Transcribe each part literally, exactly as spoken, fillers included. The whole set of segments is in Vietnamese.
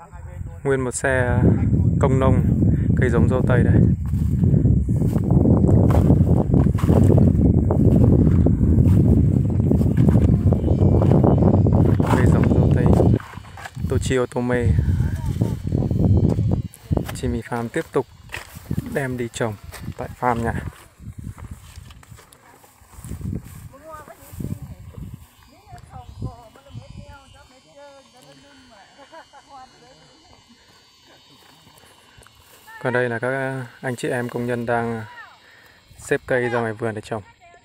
Nguyên một xe công nông cây giống dâu tây đây. Cây giống dâu tây Tochi Otome. Jimmy Farm tiếp tục đem đi trồng tại farm nhà. Còn đây là các anh chị em công nhân đang xếp cây ra ngoài vườn để trồng.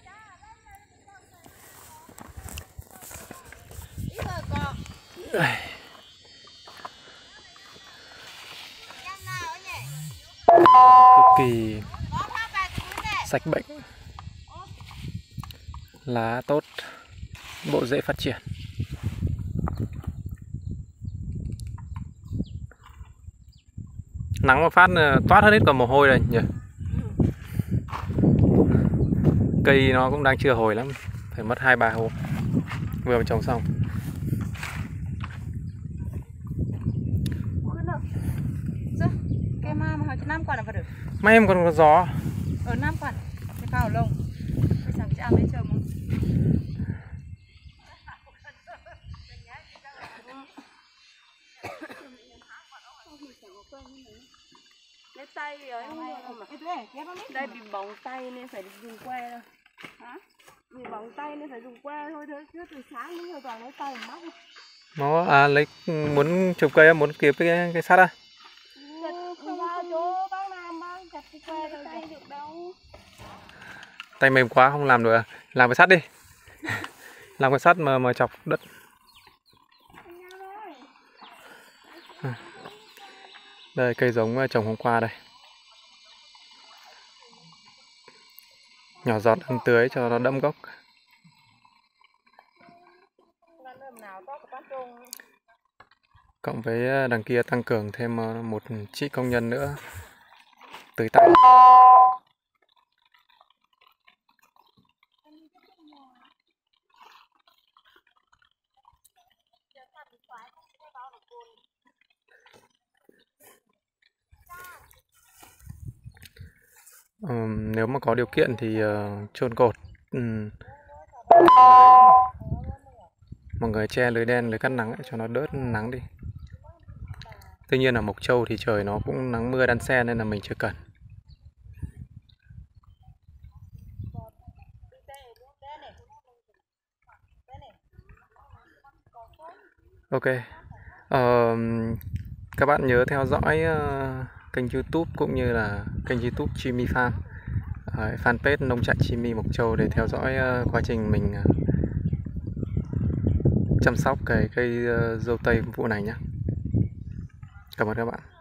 Cực kỳ sạch bệnh, lá tốt, bộ rễ phát triển. Nắng một phát toát hết cả mồ hôi rồi nhỉ. Cây nó cũng đang chưa hồi lắm, phải mất hai ba hôm vừa mới trồng xong. Mấy em còn có gió. Ở năm quả cái phao lông. Bây giờ chị ăn mấy chồng không? Lấy tay rồi đây bị bỏng tay nên phải dùng que thôi. Hả? Bị bỏng tay nên phải dùng que thôi thôi chứ từ sáng đến giờ toàn lấy tay móc. Nó à lấy muốn chụp cây muốn kịp cái cái sắt à? Không bao chỗ bác làm bác chặt cái que rồi tay được đâu. Tay mềm quá không làm được à? Làm cái sắt đi. Làm cái sắt mà mà chọc đất. Đây cây giống trồng hôm qua đây. Nhỏ giọt ăn tưới cho nó đẫm gốc. Cộng với đằng kia tăng cường thêm một chị công nhân nữa tưới tay. Um, nếu mà có điều kiện thì uh, chôn cột, um, mọi người che lưới đen, lưới cắt nắng ấy, cho nó đỡ nắng đi. Tuy nhiên là Mộc Châu thì trời nó cũng nắng mưa đan xen nên là mình chưa cần. Ok, uh, các bạn nhớ theo dõi uh, kênh YouTube cũng như là kênh YouTube Jimmy Farm, uh, fanpage nông trại Jimmy Mộc Châu để theo dõi uh, quá trình mình uh, chăm sóc cái cây uh, dâu tây vụ này nhé. Cảm ơn các bạn.